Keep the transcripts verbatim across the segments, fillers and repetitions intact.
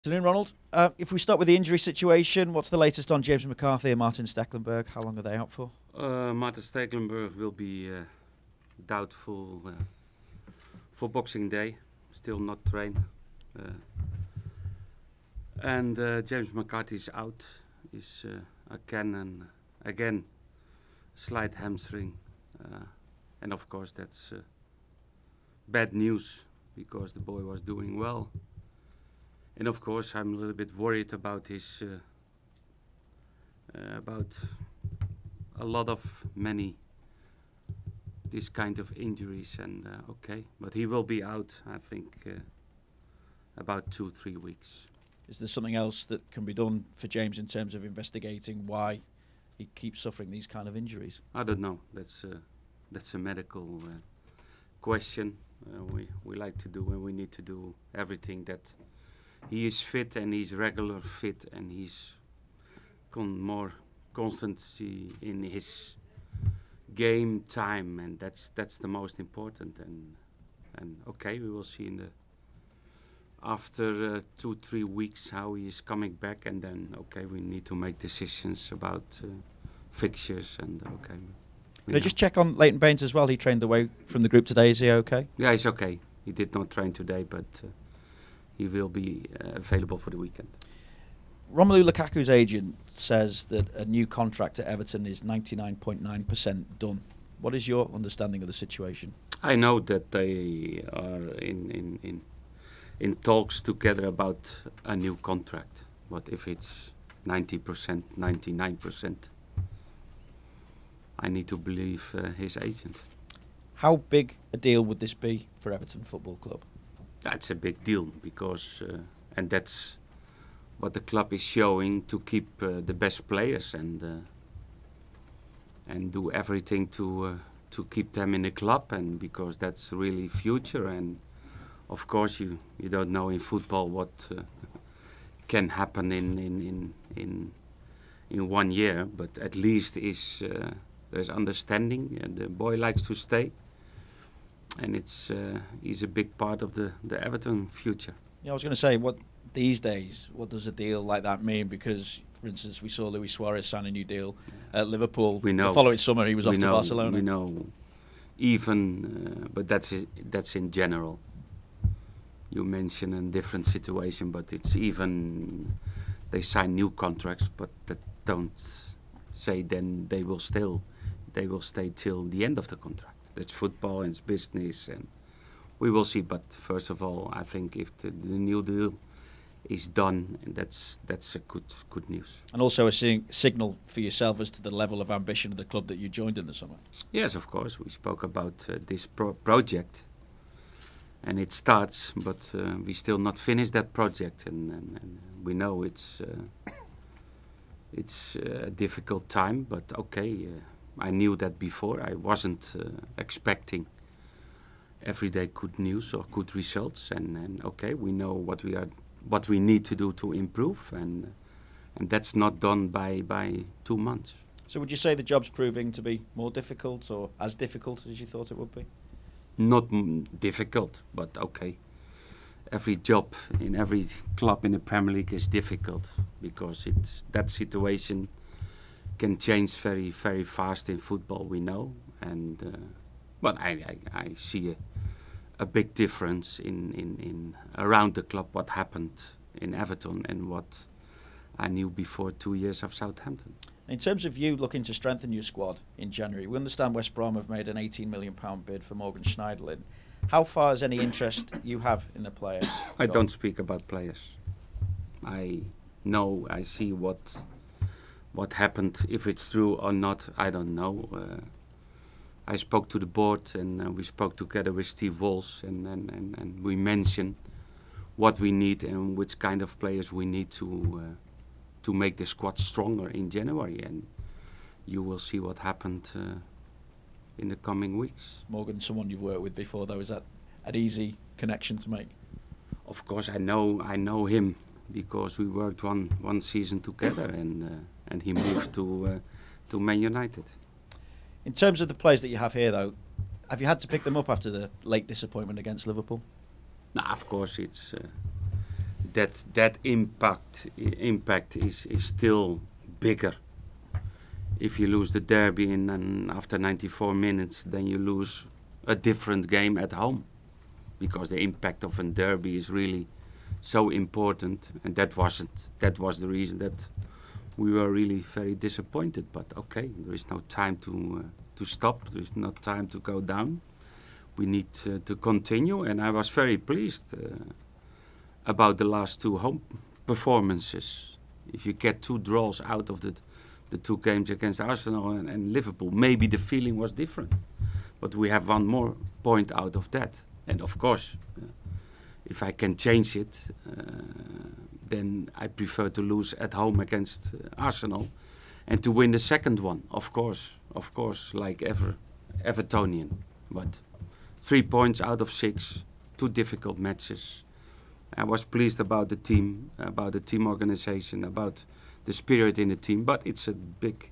Afternoon, Ronald. Uh, if we start with the injury situation, what's the latest on James McCarthy and Martin Stecklenburg? How long are they out for? Uh, Martin Stecklenburg will be uh, doubtful uh, for Boxing Day, still not trained. Uh, and uh, James McCarthy is out, is uh, again and again slight hamstring. Uh, and of course that's uh, bad news because the boy was doing well. And of course, I'm a little bit worried about his, uh, uh, about a lot of many this kind of injuries. And uh, okay, but he will be out, I think, uh, about two, three weeks. Is there something else that can be done for James in terms of investigating why he keeps suffering these kind of injuries? I don't know. That's uh, that's a medical uh, question. Uh, we we like to do, and we need to do everything that. He is fit and he's regular fit and he's con more constancy in his game time, and that's that's the most important. And and okay, we will see in the after uh, two three weeks how he is coming back, and then okay, we need to make decisions about uh, fixtures and okay. Can I just check on Leighton Baines as well? He trained away from the group today. Is he okay? Yeah, he's okay. He did not train today, but. Uh, He will be uh, available for the weekend. Romelu Lukaku's agent says that a new contract at Everton is ninety-nine point nine percent done. What is your understanding of the situation? I know that they are in, in, in, in talks together about a new contract. But if it's ninety percent, ninety-nine percent, I need to believe uh, his agent. How big a deal would this be for Everton Football Club? That's a big deal because, uh, and that's what the club is showing to keep uh, the best players and uh, and do everything to uh, to keep them in the club, and because that's really future. And of course, you you don't know in football what uh, can happen in in in in in one year, but at least is uh, there's understanding, and the boy likes to stay. And it's uh, he's a big part of the, the Everton future. Yeah, I was going to say, what these days, what does a deal like that mean? Because, for instance, we saw Luis Suarez sign a new deal at Liverpool. We know. The following summer, he was off we to know, Barcelona. We know. Even, uh, but that's i- that's in general. You mention a different situation, but it's even they sign new contracts, but that don't say then they will still they will stay till the end of the contract. That's football and it's business, and we will see. But first of all, I think if the, the new deal is done, that's that's a good good news. And also a sing signal for yourself as to the level of ambition of the club that you joined in the summer. Yes, of course. We spoke about uh, this pro project, and it starts, but uh, we still not finished that project, and, and, and we know it's uh, it's a difficult time. But okay. Uh, I knew that before. I wasn't uh, expecting everyday good news or good results, and, and okay, we know what we are, what we need to do to improve, and and that's not done by by two months. So, would you say the job's proving to be more difficult, or as difficult as you thought it would be? Not m difficult, but okay. Every job in every club in the Premier League is difficult because it's that situation. Can change very, very fast in football, we know, and uh, but I, I, I see a, a big difference in, in, in around the club what happened in Everton and what I knew before two years of Southampton. In terms of you looking to strengthen your squad in January, we understand West Brom have made an eighteen million pound bid for Morgan Schneiderlin. How far is any interest you have in the player? I don't speak about players. I know, I see what. What happened, if it's true or not, I don't know. Uh, I spoke to the board, and uh, we spoke together with Steve Walsh, and, and, and, and we mentioned what we need and which kind of players we need to uh, to make the squad stronger in January. And you will see what happened uh, in the coming weeks. Morgan, someone you've worked with before, though, is that an easy connection to make? Of course, I know I know him because we worked one one season together, and. Uh, And he moved to uh, to Man United. In terms of the players that you have here, though, have you had to pick them up after the late disappointment against Liverpool? Nah, of course, it's uh, that that impact i- impact is is still bigger. If you lose the derby in and after ninety-four minutes, then you lose a different game at home, because the impact of a derby is really so important, and that wasn't that was the reason that we were really very disappointed. But okay, there is no time to uh, to stop. There is no time to go down. We need uh, to continue, and I was very pleased uh, about the last two home performances. If you get two draws out of the the two games against Arsenal and, and Liverpool, maybe the feeling was different. But we have one more point out of that, and of course, uh, if I can change it, uh, then I prefer to lose at home against uh, Arsenal, and to win the second one. Of course, of course, like ever, Evertonian. But three points out of six, two difficult matches. I was pleased about the team, about the team organization, about the spirit in the team. But it's a big,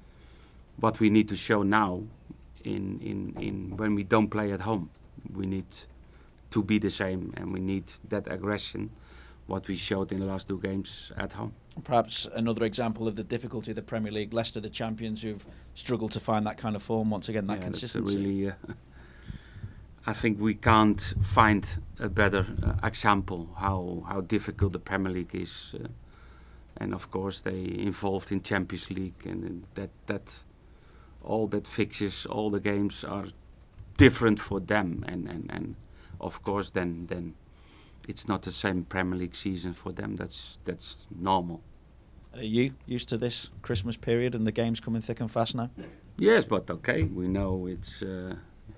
what we need to show now, in in in when we don't play at home. We need to be the same, and we need that aggression, what we showed in the last two games at home. Perhaps another example of the difficulty of the Premier League. Leicester, the champions, who've struggled to find that kind of form once again, that Yeah, consistency. That's a really, uh, I think we can't find a better uh, example how how difficult the Premier League is, uh, and of course they involved in Champions League, and, and that that all that fixes, all the games are different for them, and and and of course then then it's not the same Premier League season for them. That's that's normal. Are you used to this Christmas period and the games coming thick and fast now? Yes, but okay, we know it's uh,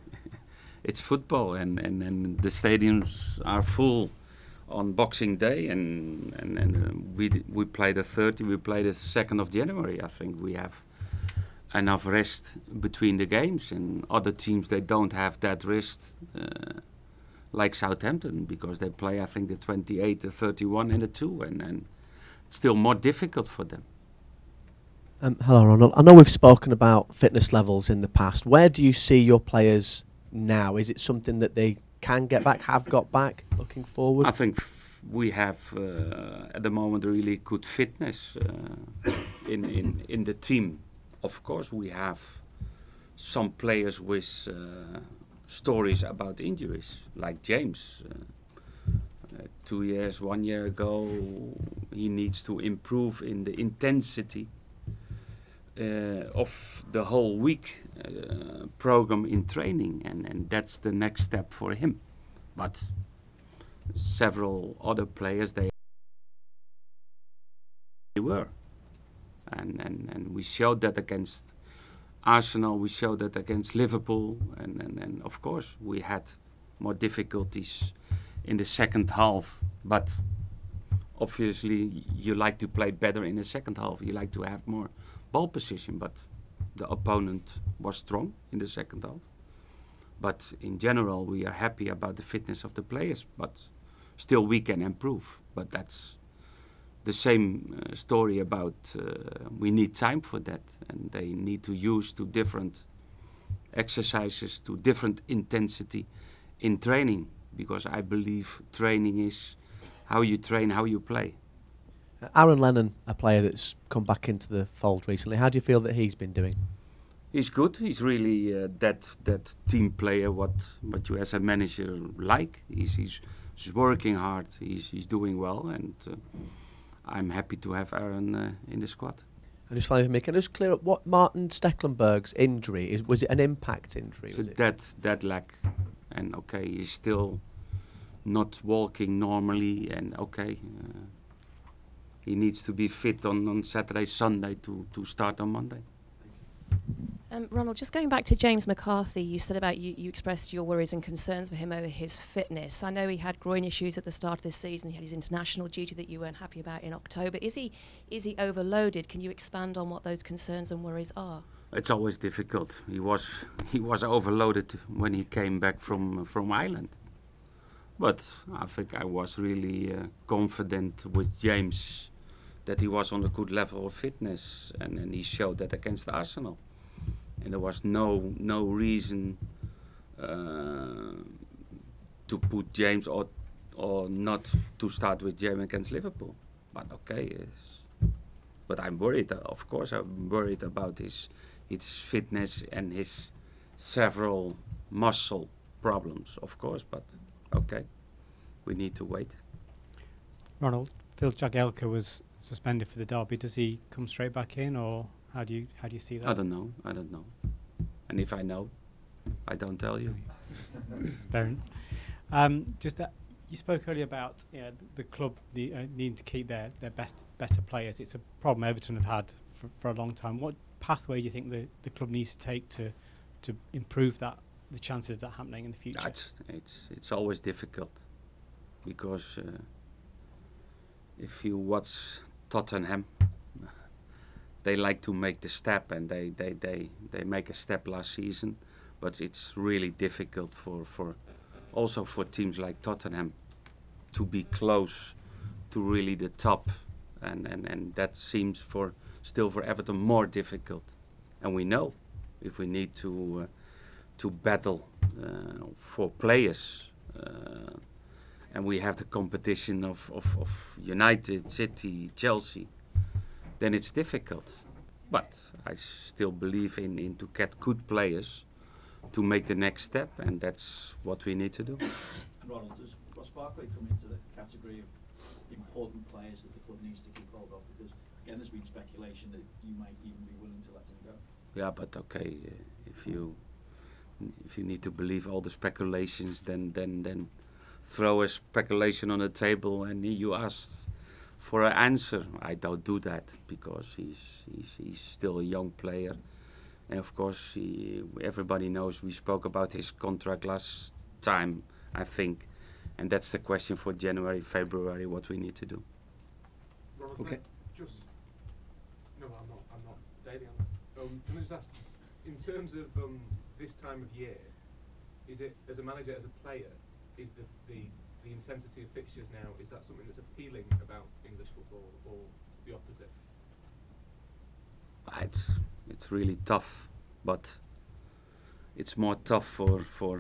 it's football, and, and, and the stadiums are full on Boxing Day, and and, and uh, we d- we play the thirtieth, we play the second of January. I think we have enough rest between the games, and other teams, they don't have that rest, uh, like Southampton, because they play, I think, the twenty-eight, the thirty-one, and the two, and, and it's still more difficult for them. Um, hello, Ronald. I know we've spoken about fitness levels in the past. Where do you see your players now? Is it something that they can get back, have got back, looking forward? I think f- we have uh, at the moment really good fitness uh, in, in in the team. Of course, we have some players with uh, stories about injuries, like James. Uh, uh, two years, one year ago, he needs to improve in the intensity uh, of the whole week uh, program in training, and, and that's the next step for him. But several other players, they were. And, and, and we showed that against Arsenal, we showed that against Liverpool, and, and, and of course we had more difficulties in the second half. But obviously you like to play better in the second half, you like to have more ball position, but the opponent was strong in the second half. But in general we are happy about the fitness of the players, but still we can improve. But that's the same uh, story about uh, we need time for that, and they need to use to different exercises, to different intensity in training, because I believe training is how you train, how you play. Uh, Aaron Lennon, a player that's come back into the fold recently, how do you feel that he's been doing? He's good. He's really uh, that that team player what what you as a manager like. He's he's, he's working hard. He's he's doing well, and uh, I'm happy to have Aaron uh, in the squad. And just finally, can I just clear up what Martin Stecklenburg's injury is? Was it an impact injury? So Was it? that that leg, and okay, he's still not walking normally, and okay, uh, he needs to be fit on, on Saturday, Sunday to to start on Monday. Um, Ronald, just going back to James McCarthy, you said about you, you expressed your worries and concerns for him over his fitness. I know he had groin issues at the start of this season. He had his international duty that you weren't happy about in October. Is he is he overloaded? Can you expand on what those concerns and worries are? It's always difficult. He was he was overloaded when he came back from from Ireland. But I think I was really uh, confident with James that he was on a good level of fitness, and, and he showed that against Arsenal. And there was no no reason uh, to put James or or not to start with James against Liverpool. But okay, it's, but I'm worried. Uh, of course, I'm worried about his his fitness and his several muscle problems. Of course, but okay, we need to wait. Ronald, Phil Jagielka was suspended for the derby. Does he come straight back in, or how do you how do you see that? I don't know. I don't know. And if I know, I don't tell you. It's fair enough. Um, just that you spoke earlier about you know, the club the, uh, needing to keep their, their best better players. It's a problem Everton have had for, for a long time. What pathway do you think the, the club needs to take to to improve that the chances of that happening in the future? It's it's it's always difficult because uh, if you watch Tottenham, they like to make the step, and they, they, they, they make a step last season, but it's really difficult for, for also for teams like Tottenham to be close to really the top, and, and, and that seems for still for Everton more difficult. And we know if we need to uh, to battle uh, for players, uh, and we have the competition of, of, of United, City, Chelsea, then it's difficult. But I still believe in, in to get good players to make the next step, and that's what we need to do. Ronald, does Ross Barkley come into the category of important players that the club needs to keep hold of? Because again, there's been speculation that you might even be willing to let him go. Yeah, but okay, uh, if you if you need to believe all the speculations, then then then throw a speculation on the table and you ask for an answer. I don't do that because he's he's, he's still a young player, and of course he, everybody knows we spoke about his contract last time, I think, and that's the question for January, February, what we need to do. Ronald, Okay. Just no, I'm not. I'm not daily on that. Um, can I just ask, in terms of um, this time of year, is it as a manager, as a player, is the the the intensity of fixtures now, is that something that's appealing about English football, or the opposite? Ah, It's it's really tough, but it's more tough for for.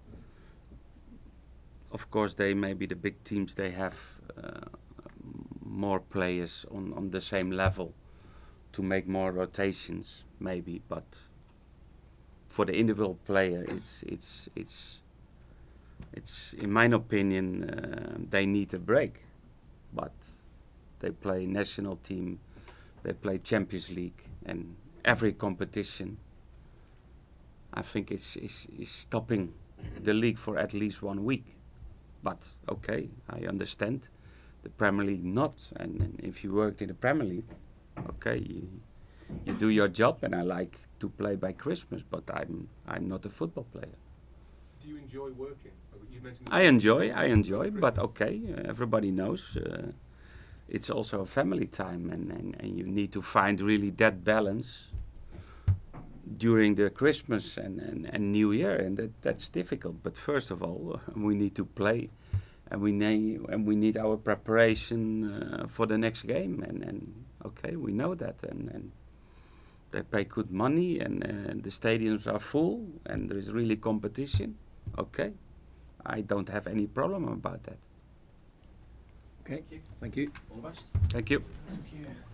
Of course, they maybe the big teams, they have uh, more players on on the same level to make more rotations, maybe. But for the individual player, it's it's it's. It's, in my opinion, uh, they need a break, but they play national team, they play Champions League, and every competition, I think, is, is, is stopping the league for at least one week. But okay, I understand the Premier League not, and, and if you worked in the Premier League, okay, you, you do your job, and I like to play by Christmas, but I'm I'm not a football player. Do you enjoy working? You mentioned I enjoy, I enjoy, but okay, uh, everybody knows uh, it's also a family time, and, and, and you need to find really that balance during the Christmas and, and, and New Year, and that, that's difficult. But first of all, uh, we need to play, and we need and we need our preparation uh, for the next game, and, and okay, we know that, and, and they pay good money, and, and the stadiums are full, and there is really competition. Okay. I don't have any problem about that. Okay, thank you. All the best. Thank you. Thank you.